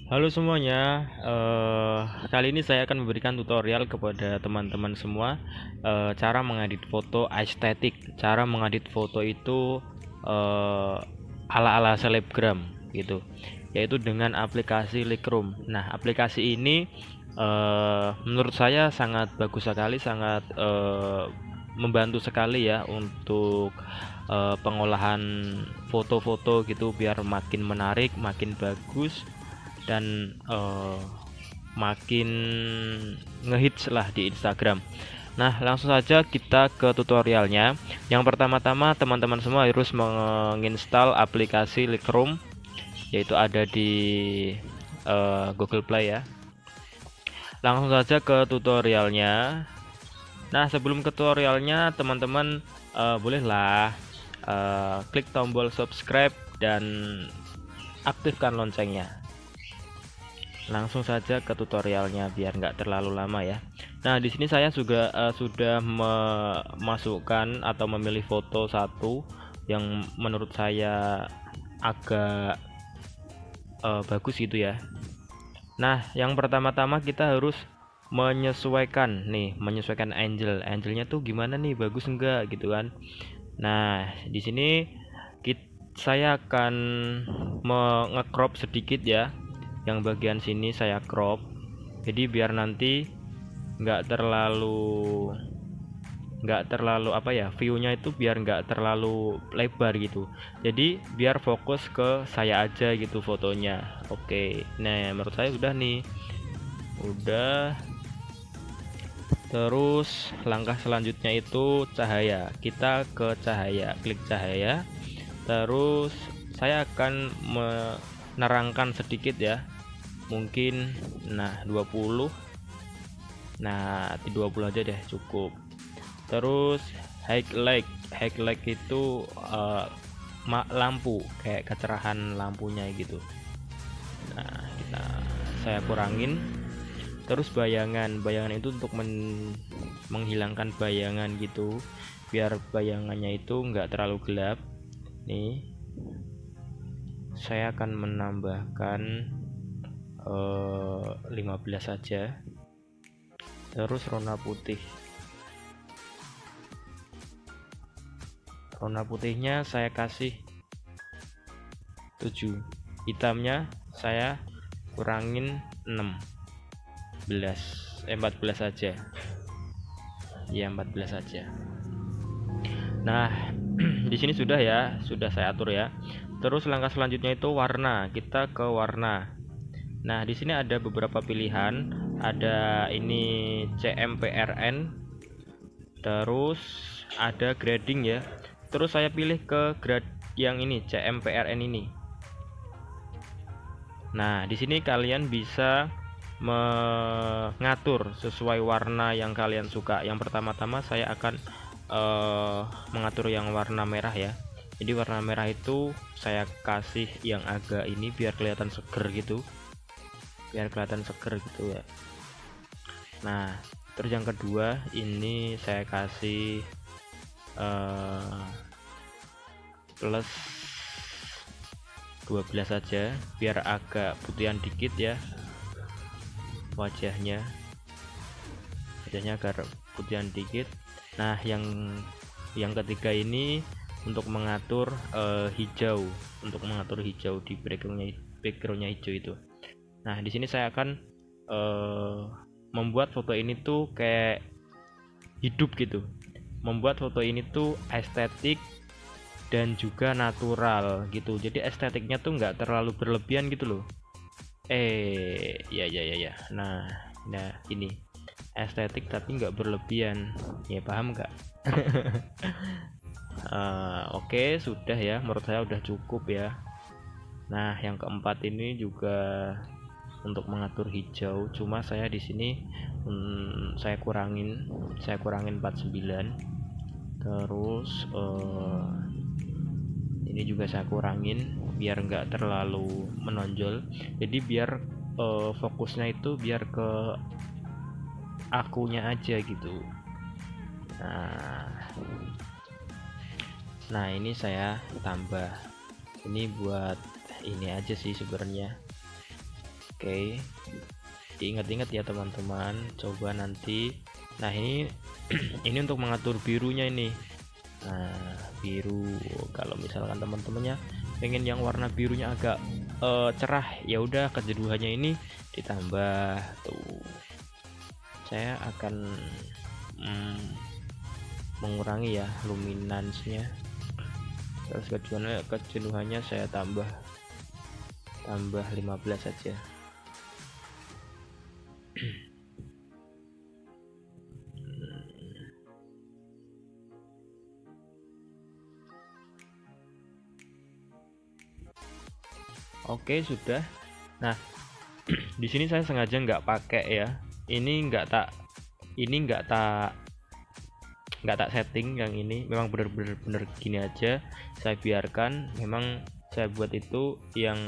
Halo semuanya, kali ini saya akan memberikan tutorial kepada teman-teman semua cara mengedit foto estetik. Cara mengedit foto itu eh, ala-ala selebgram gitu, yaitu dengan aplikasi Lightroom. Nah, aplikasi ini menurut saya sangat bagus sekali, sangat membantu sekali ya untuk pengolahan foto-foto gitu biar makin menarik, makin bagus dan makin ngehits lah di Instagram. Nah, langsung saja kita ke tutorialnya. Yang pertama-tama teman-teman semua harus menginstal aplikasi Lightroom, yaitu ada di Google Play ya. Langsung saja ke tutorialnya. Nah, sebelum ke tutorialnya teman-teman bolehlah klik tombol subscribe dan aktifkan loncengnya. Langsung saja ke tutorialnya biar nggak terlalu lama ya. Nah, di sini saya juga sudah memasukkan atau memilih foto satu yang menurut saya agak bagus gitu ya. Nah, yang pertama-tama kita harus menyesuaikan angelnya tuh gimana nih, bagus enggak gitu kan. Nah, di sini saya akan mengecrop sedikit ya, yang bagian sini saya crop, jadi biar nanti nggak terlalu apa ya, viewnya itu biar nggak terlalu lebar gitu, jadi biar fokus ke saya aja gitu fotonya. Oke, nah menurut saya udah nih, udah. Terus langkah selanjutnya itu cahaya, kita ke cahaya, klik cahaya, terus saya akan menerangkan sedikit ya, mungkin 20, di 20 aja deh cukup. Terus highlight itu lampu, kayak kecerahan lampunya gitu. Nah, saya kurangin. Terus bayangan itu untuk menghilangkan bayangan gitu, biar bayangannya itu nggak terlalu gelap. Nih, saya akan menambahkan 15 saja. Terus warna putihnya saya kasih 7, hitamnya saya kurangin 14 saja ya, 14 saja. Nah, di sini sudah ya, sudah saya atur ya. Terus langkah selanjutnya itu warna, kita ke warna. Nah, di sini ada beberapa pilihan, ada ini CMPRN, terus ada grading ya. Terus saya pilih ke grade yang ini, CMPRN ini. Nah, di sini kalian bisa mengatur sesuai warna yang kalian suka. Yang pertama-tama saya akan mengatur yang warna merah ya. Jadi warna merah itu saya kasih yang agak ini biar kelihatan seger gitu, ya. Nah, terus yang kedua ini saya kasih plus 12 saja biar agak putihan dikit ya, wajahnya agar putihan dikit. Nah, yang ketiga ini untuk mengatur hijau, di backgroundnya hijau itu. Nah, di sini saya akan membuat foto ini tuh kayak hidup gitu, membuat foto ini tuh estetik dan juga natural gitu. Jadi estetiknya tuh nggak terlalu berlebihan gitu loh. Ya. Nah, ini estetik tapi nggak berlebihan, ya paham nggak? Oke, sudah ya, menurut saya udah cukup ya. Nah, yang keempat ini juga untuk mengatur hijau, cuma saya di sini saya kurangin 49. Terus ini juga saya kurangin biar nggak terlalu menonjol, jadi biar fokusnya itu biar ke akunya aja gitu. Nah, ini saya tambah, ini buat ini aja sih sebenarnya, Oke, diingat-ingat ya teman-teman, coba nanti. Nah ini ini untuk mengatur birunya ini. Nah biru, kalau misalkan teman-temannya pengen yang warna birunya agak cerah, ya udah kejenuhannya ini ditambah tuh. Saya akan mengurangi ya luminance-nya, terus kejenuhannya saya tambah 15 saja. Oke sudah. Nah di sini saya sengaja nggak pakai ya, ini nggak tak setting. Yang ini memang bener-bener gini aja saya biarkan. Memang saya buat itu yang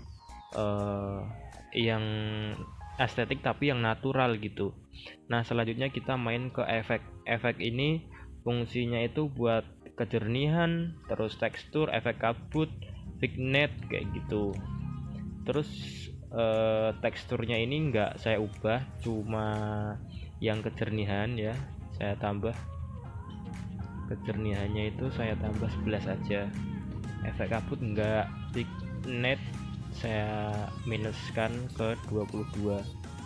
estetik tapi yang natural gitu. Nah selanjutnya kita main ke efek ini. Fungsinya itu buat kejernihan, terus tekstur, efek kabut, vignette kayak gitu. Terus teksturnya ini enggak saya ubah, cuma yang kejernihan ya saya tambah. Kejernihannya itu saya tambah 11 aja. Efek kabut enggak, vignette saya minuskan ke 22.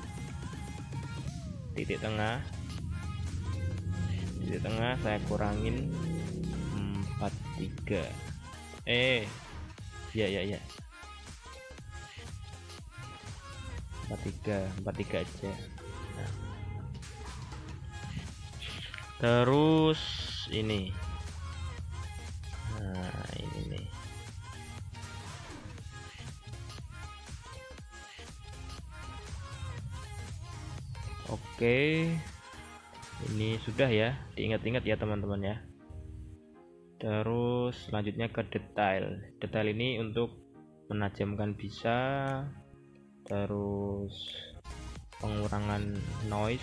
Titik tengah saya kurangin 43. Ya 43 aja. Nah. Terus ini, nah ini nih. Oke, ini sudah ya, diingat-ingat ya teman-teman ya. Terus selanjutnya ke detail ini untuk menajamkan bisa, terus pengurangan noise.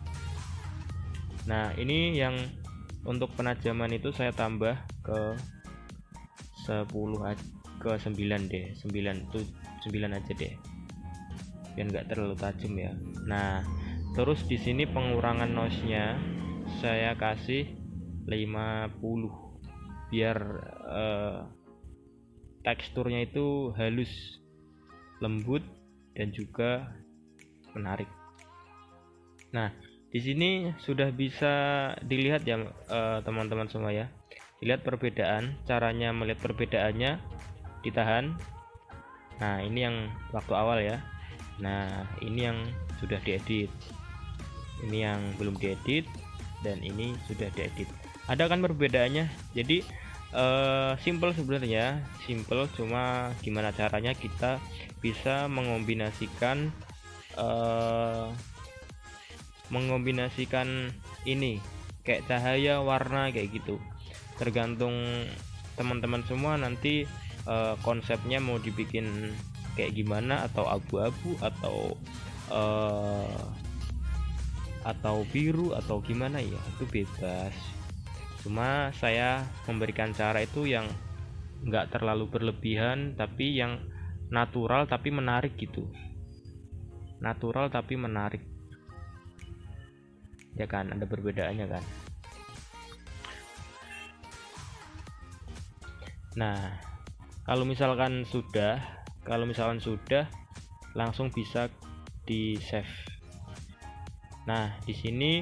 Nah ini yang untuk penajaman itu saya tambah ke 10 ke 9 deh, 9 aja deh biar nggak terlalu tajam ya. Nah terus di sini pengurangan noise-nya saya kasih 50 biar teksturnya itu halus, lembut dan juga menarik. Nah di sini sudah bisa dilihat ya teman-teman semua ya. Dilihat perbedaan, caranya melihat perbedaannya ditahan. Nah ini yang waktu awal ya. Nah ini yang sudah diedit, ini yang belum diedit, dan ini sudah diedit. Ada kan perbedaannya. Jadi simple sebenarnya, simple, cuma gimana caranya kita bisa mengombinasikan ini kayak cahaya, warna kayak gitu. Tergantung teman-teman semua nanti konsepnya mau dibikin kayak gimana, atau abu-abu atau biru atau gimana ya, itu bebas. Cuma saya memberikan cara itu yang nggak terlalu berlebihan, tapi yang natural tapi menarik gitu. Natural tapi menarik ya kan, ada perbedaannya kan. Nah kalau misalkan sudah langsung bisa di save. Nah di sini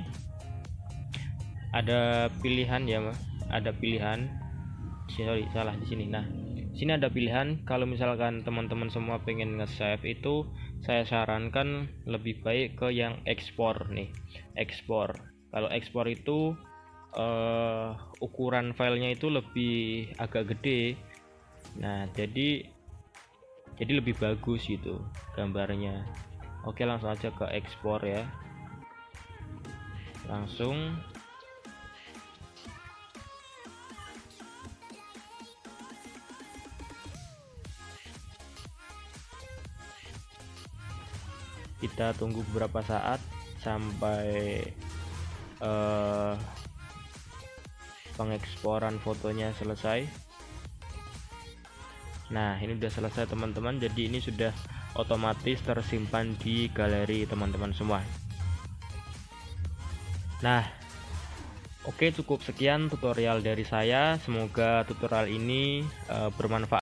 ada pilihan ya, ada pilihan, salah di sini. Nah di sini ada pilihan. Kalau misalkan teman-teman semua pengen nge-save itu, saya sarankan lebih baik ke yang ekspor nih. Ekspor, kalau ekspor itu ukuran filenya itu lebih agak gede. Nah jadi lebih bagus gitu gambarnya. Oke langsung aja ke ekspor ya, langsung. Kita tunggu beberapa saat sampai pengeksporan fotonya selesai. Nah, ini udah selesai teman-teman, jadi ini sudah otomatis tersimpan di galeri teman-teman semua. Nah, oke, cukup sekian tutorial dari saya. Semoga tutorial ini bermanfaat.